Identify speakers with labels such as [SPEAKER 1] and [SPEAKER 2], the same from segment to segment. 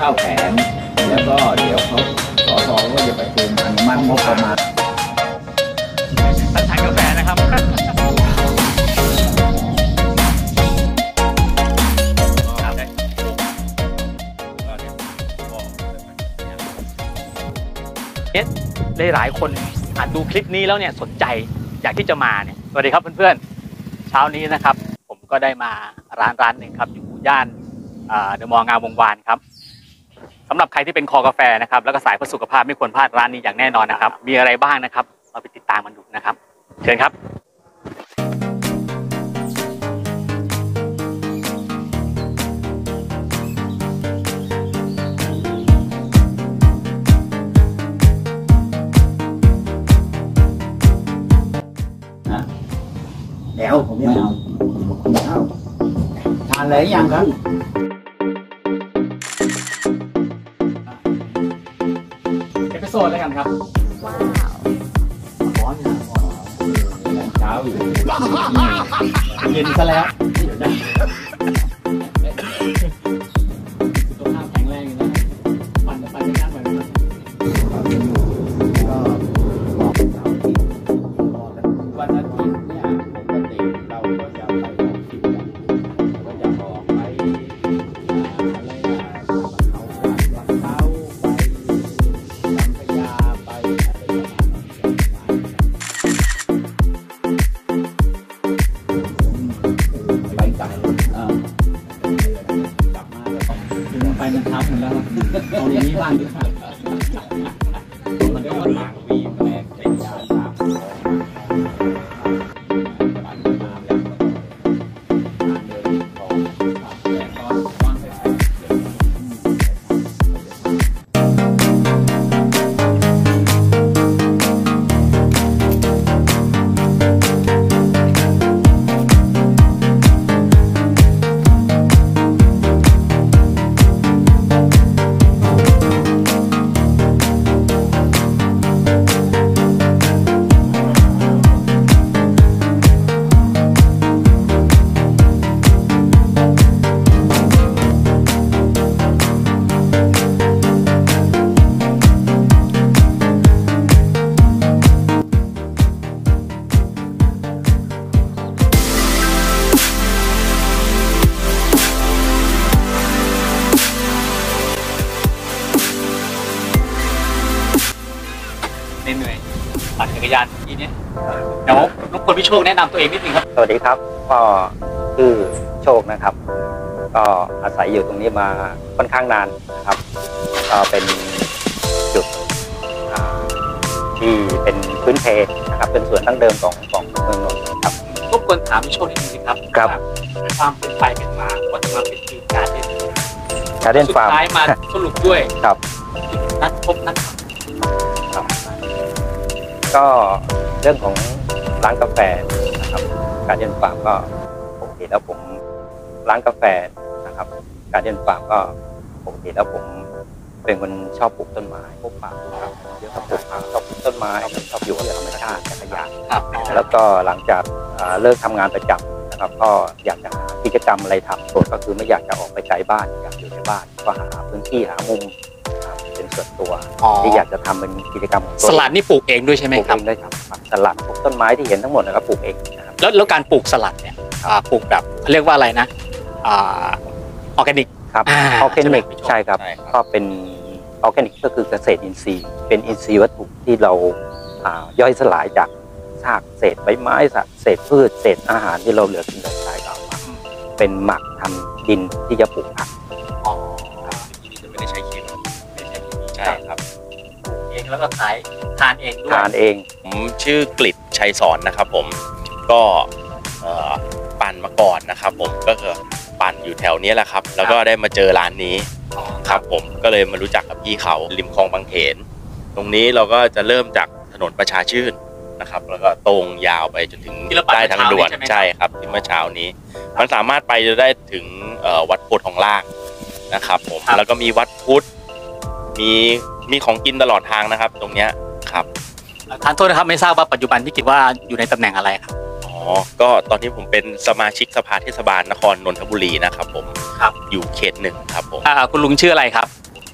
[SPEAKER 1] 9 แผงแล้วก็เดี๋ยวเขาสสก็จะประชุมอนุมัติงบประมาณ
[SPEAKER 2] ท่านทานกาแฟนะครับหลายคนอาจดูคลิปนี้แล้วเนี่ยสนใจอยากที่จะมาเนี่ยสวัสดีครับเพื่อนๆเช้านี้นะครับผมก็ได้มาร้านหนึ่งครับอยู่ย่านเดอะมอลล์งามวงวานครับสำหรับใครที่เป็นคอกาแฟนะครับแล้วก็สายเพื่อสุขภาพไม่ควรพลาดร้านนี้อย่างแน่นอนนะครับมีอะไรบ้างนะครับเราไปติดตามมันดูนะครับเชิญครับ
[SPEAKER 1] เดี๋ยวผมไม่เอาทานอะไรยังครับ
[SPEAKER 2] เอพิโซดแล้วกันครับ
[SPEAKER 3] ว้าว
[SPEAKER 1] ร้อนนะเช้าอยู่เย็นซะแล้วเดี๋ยวนะ
[SPEAKER 2] ตัวข้าวแข็งแรงอยู่นะปั่นจะยากหน่อยนะครับ
[SPEAKER 1] วันอาทิตย์เนี่ยปกติเราก็จะไปออกทริปกันก็จะออกไปอะไรเขาวัดเขาไปลำพญาไปอะไรประมาณนั้นไปไกลกลับมาแล้วต้องถึงไปมันทับหมดแล้วเอาอย่างนี้บ้างดีกว่ามันก็บางวีแปลกเป็นยาสาม
[SPEAKER 2] เหนื่อยปั่นจักรยานทีนี้เดี๋ยวรบกวนพี่โชคแนะนำตัวเองนิดนึงครับ
[SPEAKER 4] สวัสดีครับก็ชื่อโชคนะครับก็อาศัยอยู่ตรงนี้มาค่อนข้างนานนะครับก็เป็นจุดที่เป็นพื้นเพนะครับเป็นส่วนดั้งเดิมของเมืองนนท์ครับ
[SPEAKER 2] รบกวนถามพี่โชคนิดนึงสิครับ
[SPEAKER 4] ครับ
[SPEAKER 2] ความเป็นไปเป็นมาวันมาเป็นทีมการเล่น
[SPEAKER 4] ฟาร์ม
[SPEAKER 2] สุดท้ายมาสรุปด้วย
[SPEAKER 4] ครับ
[SPEAKER 2] นัดพบนัด
[SPEAKER 4] ก็เรื่องของร้านกาแฟนะครับการเดินฟาร์มก็ปกติแล้วผมร้านกาแฟนะครับการเดินฟาร์มก็ปกติแล้วผมเป็นคนชอบปลูกต้นไม้พวกป่าปลูกผักเยอะครับปลูกผักชอบปลูกต้นไม้ชอบอยู่กับธรรมชาติจักรยานแล้วก็หลังจากเลิกทำงานประจำนะครับก็อยากจะหากิจกรรมอะไรทำส่วนก็คือไม่อยากจะออกไปไกลบ้านอยากอยู่ในบ้านก็หาพื้นที่หามุมเป็นส่วนตัวที่อยากจะทำเป็นกิจกรรมของตัว
[SPEAKER 2] สลัดนี่ปลูกเองด้วยใช่ไหมครับ
[SPEAKER 4] ปลูกเองได้ครับสลัดปลูกต้นไม้ที่เห็นทั้งหมดนะครับปลูกเองนะครับ
[SPEAKER 2] แล้วการปลูกสลัดเนี่ยปลูกแบบเรียกว่าอะไรนะออร์แกนิก
[SPEAKER 4] ครับออร์แกนิกใช่ครับก็เป็นออร์แกนิกก็คือเกษตรอินทรีย์เป็นอินทรีย์วัตถุที่เราย่อยสลายจากซากเศษใบไม้เศษพืชเศษอาหารที่เราเหลือกินเหลือใช้เอามาเป็นหมักทำดินที่จะปลูกผัก
[SPEAKER 2] จะไม่ได้ใช้เคมีใช่ครับปลูกเองแล้วก็ขายทานเองด้วย
[SPEAKER 4] ทานเอง
[SPEAKER 5] ผมชื่อกฤษชัยสอนนะครับผมก็ปั่นมาก่อนนะครับผมก็คือปั่นอยู่แถวนี้แหละครับแล้วก็ได้มาเจอร้านนี้ครับผมก็เลยมารู้จักกับพี่เขาริมคลองบางเขนตรงนี้เราก็จะเริ่มจากถนนประชาชื่นนะครับแล้วก็ตรงยาวไปจนถึงใต้ทางด่วนใช่ครับที่เมื่อเช้านี้มันสามารถไปได้ถึงวัดโพธิ์ทองล่างนะครับผมแล้วก็มีวัดพุทธมีของกินตลอดทางนะครับตรงเนี้ยครับ
[SPEAKER 2] ทานโทษนะครับไม่ทราบว่าปัจจุบันพี่กิจว่าอยู่ในตำแหน่งอะไรครับ
[SPEAKER 5] ก็ตอนนี้ผมเป็นสมาชิกสภาเทศบาลนครนนทบุรีนะครับผมครับอยู่เขต 1ครับผม
[SPEAKER 2] คุณลุงชื่ออะไรครับ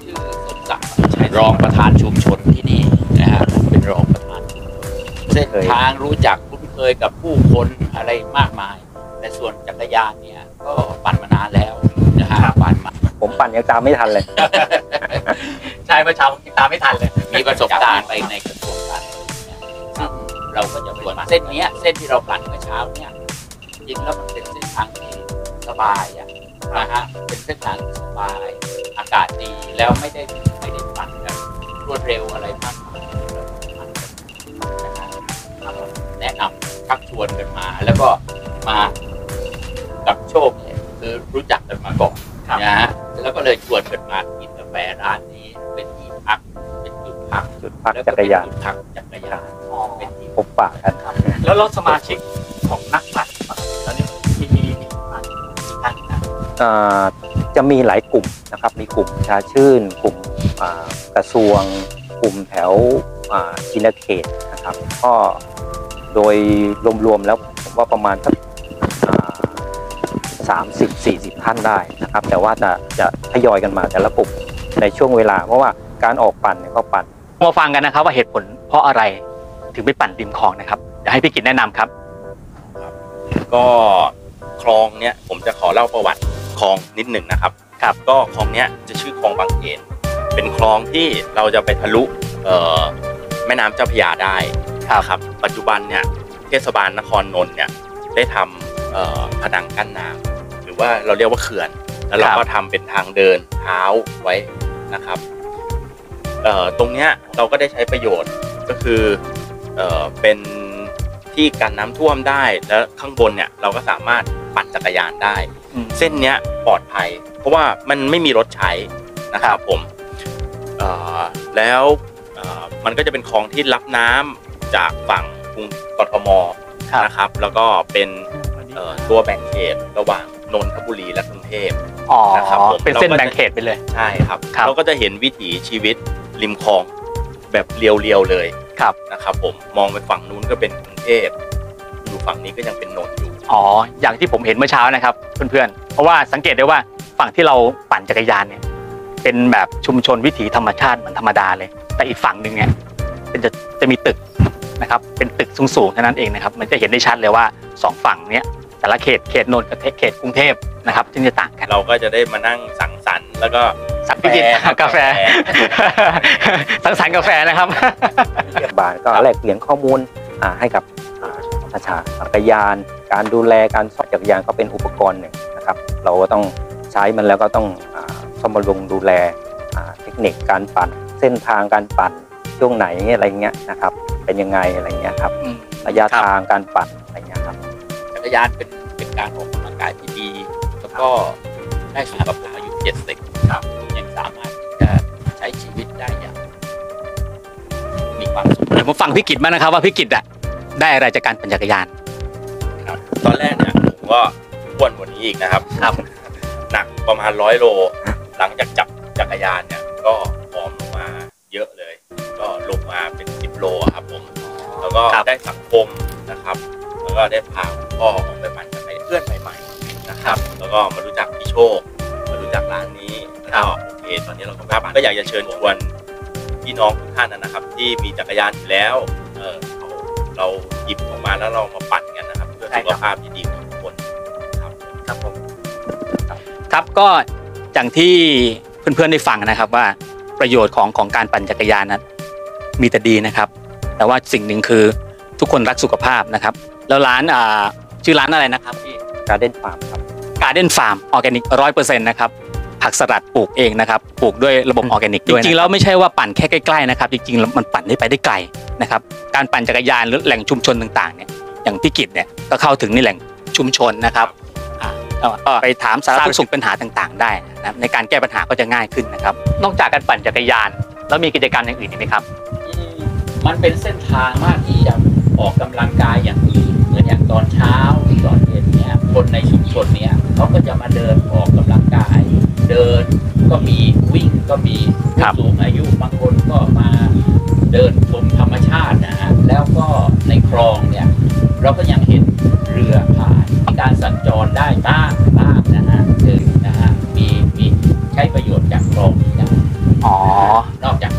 [SPEAKER 1] รองประธานชุมชนที่นี่นะฮะเป็นรองประธานชุมชนเส้นทางรู้จักคุ้นเคยกับผู้คนอะไรมากมายแต่ส่วนจักรยานเนี่ยก็ปั่นมานานแล้วนะฮะปั่นมา
[SPEAKER 4] ผมปั่นยังตามไม่ทันเลย
[SPEAKER 2] ใช่เมื่อเช้าผมตามไม่ทันเลย
[SPEAKER 1] มีประสบการณ์ไปในกระทรวงการเงินเนี่ยซึ่งเราก็จะส่วนเส้นเนี้ยเส้นที่เราปั่นเมื่อเช้าเนี่ยจริงแล้วมันเป็นเส้นทางที่สบายอะนะฮะเป็นเส้นทางที่สบายอากาศดีแล้วไม่ได้ปั่นแบบรวดเร็วอะไรมากมายเราปั่นกันนะฮะแนะนำชักชวนกันมาแล้วก็มากับโชคเนี่ยคือรู้จักกันมาก่อนนะฮะแล้วก็เลยชวนกันมากินกาแฟร้านนี้เป็นที่พักเป็นจุดพัก
[SPEAKER 4] จุดพักจักรยาน
[SPEAKER 1] ทางจักรยานเป็นที่
[SPEAKER 4] พบปะกันครับ
[SPEAKER 2] แล้วสมาชิกของนักปั่นแล้วนี่มีประมาณกี่ท่านนะ
[SPEAKER 4] จะมีหลายกลุ่มนะครับมีกลุ่มชาชื่นกลุ่มกระทรวงกลุ่มแถวชินเขตนะครับก็โดยรวมๆแล้วผมว่าประมาณสัก30-40 ท่านได้นะครับแต่ว่าจะทยอยกันมาแต่ละกลุ่มในช่วงเวลาเพราะว่าการออกปั่นเนี่ยก็ปั่น
[SPEAKER 2] มาฟังกันนะครับว่าเหตุผลเพราะอะไรถึงไปปั่นริมคลองนะครับเดี๋ยวให้พี่กิตแนะนำครับ
[SPEAKER 5] ก็คลองเนี้ยผมจะขอเล่าประวัติคลองนิดหนึ่งนะครับก็คลองเนี้ยจะชื่อคลองบางเขนเป็นคลองที่เราจะไปทะลุแม่น้ำเจ้าพระยาได้ครับปัจจุบันเนี่ยเทศบาลนครนนท์เนี่ยได้ทำผนังกั้นน้ำหรือว่าเราเรียกว่าเขื่อนแล้วเราก็ทำเป็นทางเดินเท้าไว้นะครับตรงเนี้ยเราก็ได้ใช้ประโยชน์ก็คือเป็นที่กันน้ำท่วมได้แล้วข้างบนเนี่ยเราก็สามารถปั่นจักรยานได้เส้นเนี้ยปลอดภัยเพราะว่ามันไม่มีรถใช้นะครับผมแล้วมันก็จะเป็นคลองที่รับน้ำจากฝั่งกรุงกทมนะครับแล้วก็เป็นตัวแบ่งเขตระหว่างนนทบุรีและกรุงเทพนะครับ
[SPEAKER 2] เป็นเส้นแบ่งเขตไปเลย
[SPEAKER 5] ใช่ครับเราก็จะเห็นวิถีชีวิตริมคลองแบบเรียวๆเลยนะครับผมมองไปฝั่งนู้นก็เป็นกรุงเทพอยู่ฝั่งนี้ก็ยังเป็นนนท์อยู่
[SPEAKER 2] อย่างที่ผมเห็นเมื่อเช้านะครับเพื่อนๆเพราะว่าสังเกตได้ว่าฝั่งที่เราปั่นจักรยานเนี่ยเป็นแบบชุมชนวิถีธรรมชาติเหมือนธรรมดาเลยแต่อีกฝั่งหนึ่งเนี่ยจะมีตึกนะครับเป็นตึกสูงๆเท่านั้นเองนะครับมันจะเห็นได้ชัดเลยว่า2ฝั่งเนี้ยแต่ละเขตนนท์กับเขตกรุงเทพนะครับซึ่งจะต่างกัน
[SPEAKER 5] เราก็จะได้มานั่งสังสรรค์แล้วก็
[SPEAKER 2] สังกินกาแฟสังสรรค์กาแฟนะครับ
[SPEAKER 4] บาลก็แลกเปลี่ยนข้อมูลให้กับประชาชนจักรยานการดูแลการซ่อมจักรยานก็เป็นอุปกรณ์หนึ่งนะครับเราก็ต้องใช้มันแล้วก็ต้องซ่อมบำรุงดูแลเทคนิคการปั่นเส้นทางการปั่นช่วงไหนอะไรเงี้ยนะครับเป็นยังไงอะไรเงี้ยครับระยะทางการปั่นอะไรเงี้ยครับ
[SPEAKER 1] จักรยานเป็นการออกกำลังกายที่ดีแล้วก็ได้สุขภาพอายุ70ครับยังสามารถจะใช้ชีวิตได้อย่างมีความสุข
[SPEAKER 2] เดี๋ยวมาฟังพี่กิตบ้างนะครับว่าพี่กิตได้อะไรจากการปั่นจักรยาน
[SPEAKER 5] ครับตอนแรกเนี่ยผมก็อ้วนกว่านี้อีกนะครับหนักประมาณ100 โลหลังจากจับจักรยานเนี่ยก็ผอมลงมาเยอะเลยก็ลงมาเป็น10 โลครับผมแล้วก็ได้สังคมนะครับแล้วก็ได้พาพ่อออกไปปั่นจักรยานเพื่อนใหม่ๆนะครับแล้วก็มารู้จักพี่โชคมารู้จักร้านนี้แล้วโอเคตอนนี้เราก็อยากจะเชิญชวนพี่น้องทุกท่านนะครับที่มีจักรยานอยู่แล้วเราหยิบออกมาแล้วเรามาปั่นกันนะครับเพื่อสุขภาพที่ดีของทุกคนครับผม
[SPEAKER 2] ครับก็อย่างที่เพื่อนๆได้ฟังนะครับว่าประโยชน์ของการปั่นจักรยานนั้นมีแต่ดีนะครับแต่ว่าสิ่งหนึ่งคือทุกคนรักสุขภาพนะครับแล้วร้านชื่อร้านอะไรนะครับพี่
[SPEAKER 4] Garden Farm ครับ
[SPEAKER 2] Garden Farm ออร์แกนิก 100% นะครับผักสลัดปลูกเองนะครับปลูกด้วยระบบออร์แกนิกด้วยจริงๆแล้วไม่ใช่ว่าปั่นแค่ใกล้ๆนะครับจริงๆมันปั่นได้ไปได้ไกลนะครับการปั่นจักรยานหรือแหล่งชุมชนต่างๆเนี่ยอย่างพี่กิตเนี่ยก็เข้าถึงในแหล่งชุมชนนะครับก็ไปถามสารทุกสุขปัญหาต่างๆได้นะในการแก้ปัญหาก็จะง่ายขึ้นนะครับนอกจากการปั่นจักรยานแล้วมีกิจกรรมอย่างอื่นอีกไหมครับ
[SPEAKER 1] มันเป็นเส้นทางมากที่จะออกกำลังกายอย่างอื่นเหมือนอย่างตอนเช้าตอนเย็นเนี่ยคนในชุมชนเนี่ยเขาก็จะมาเดินออกกำลังกายเดินก็มีวิ่งก็มีผู้สูงอายุบางคนก็มาเดินชมธรรมชาตินะฮะแล้วก็ในคลองเนี่ยเราก็ยังเห็นเรือผ่านการสัญจรได้บ้างนะฮะคือนะฮะมีใช้ประโยชน์จากคลองนี้ได้นอกจาก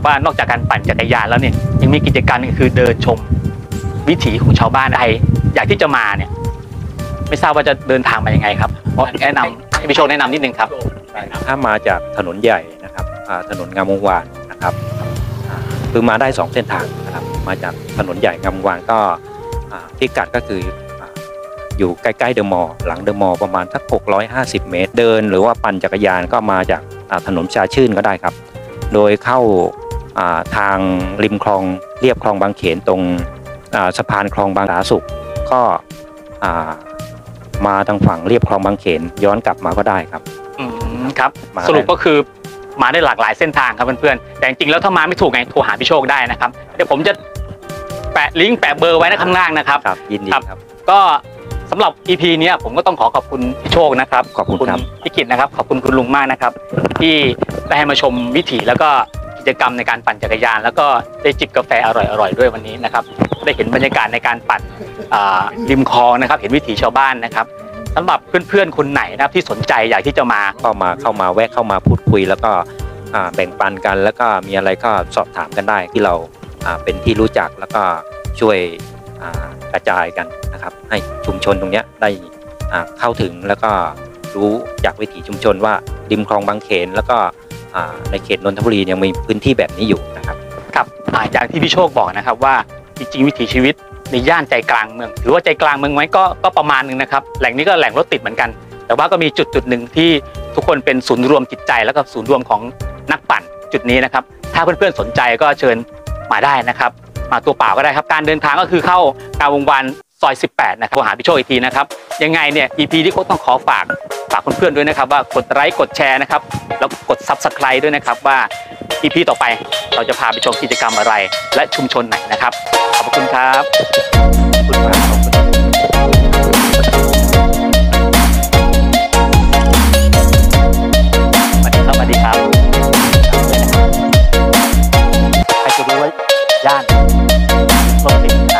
[SPEAKER 2] ว่านอกจากการปั่นจักรยานแล้วเนี่ยยังมีกิจกรรมนึงคือเดินชมวิถีของชาวบ้านไทยอยากที่จะมาเนี่ยไม่ทราบว่าจะเดินทางมายังไงครับเพราะแนะนำให้พี่โชคแนะนำนิดนึงครับ
[SPEAKER 4] ถ้ามาจากถนนใหญ่นะครับถนนงามวงวานนะครับคือมาได้2เส้นทางนะครับมาจากถนนใหญ่งามวงวานก็พิกัดก็คืออยู่ใกล้ๆเดอะมอลล์หลังเดอะมอลล์ประมาณสัก650 เมตรเดินหรือว่าปั่นจักรยานก็มาจากถนนชาชื่นก็ได้ครับโดยเข้าทางริมคลองเรียบคลองบางเขนตรงสะพานคลองบางสาสุขก็มาทางฝั่งเรียบคลองบางเขนย้อนกลับมาก็ได้ครับ
[SPEAKER 2] ครับสรุปก็คือมาได้หลากหลายเส้นทางครับเพื่อนๆแต่จริงๆแล้วถ้ามาไม่ถูกไงโทรหาพี่โชคได้นะครับเดี๋ยวผมจะแปะลิงก์แปะเบอร์ไว้ข้างล่างนะครับ
[SPEAKER 4] ครับยินดีครับ
[SPEAKER 2] ก็สำหรับ EP นี้ผมก็ต้องขอบคุณพี่โชคนะครับ
[SPEAKER 4] ขอบคุณ
[SPEAKER 2] พี่กิตนะครับขอบคุณคุณลุงมากนะครับที่ได้ให้มาชมวิถีแล้วก็กิจกรรมในการปั่นจักรยานแล้วก็ได้จิบกาแฟอร่อยๆด้วยวันนี้นะครับได้เห็นบรรยากาศในการปั่นริมคลองนะครับเห็นวิถีชาวบ้านนะครับสำหรับเพื่อนๆคนไหนนะครับที่สนใจอยากที่จะมา
[SPEAKER 4] เข้ามาแวะเข้ามาพูดคุยแล้วก็แบ่งปันกันแล้วก็มีอะไรก็สอบถามกันได้ที่เราเป็นที่รู้จักแล้วก็ช่วยกระจายกันนะครับให้ชุมชนตรงนี้ได้เข้าถึงแล้วก็รู้จากวิถีชุมชนว่าริมคลองบางเขนแล้วก็ในเขตนนทบุรียังมีพื้นที่แบบนี้อยู่นะครับ
[SPEAKER 2] ครับอย่างที่พี่โชคบอกนะครับว่าจริงๆวิถีชีวิตในย่านใจกลางเมืองถือว่าใจกลางเมืองไหมก็ประมาณนึงนะครับแหล่งนี้ก็แหล่งรถติดเหมือนกันแต่ว่าก็มีจุดหนึ่งที่ทุกคนเป็นศูนย์รวมจิตใจแล้วก็ศูนย์รวมของนักปั่นจุดนี้นะครับถ้าเพื่อนๆสนใจก็เชิญมาได้นะครับมาตัวเปล่าก็ได้ครับการเดินทางก็คือเข้างามวงวานซอย18นะครับหาพี่โชคอีกทีนะครับยังไงเนี่ย EP ที่เขาต้องขอฝากเพื่อนๆด้วยนะครับว่ากดไลค์กดแชร์นะครับแล้วกด Subscribe ด้วยนะครับว่า EP ต่อไปเราจะพาไปชมกิจกรรมอะไรและชุมชนไหนนะครับขอบคุณครับขอบคุณครับสวัสดีครับใครจะรู้ว่าย่านรถติดนะ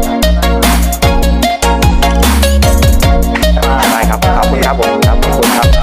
[SPEAKER 4] ได้ครับขอบคุณครับผมครับขอบคุณครับ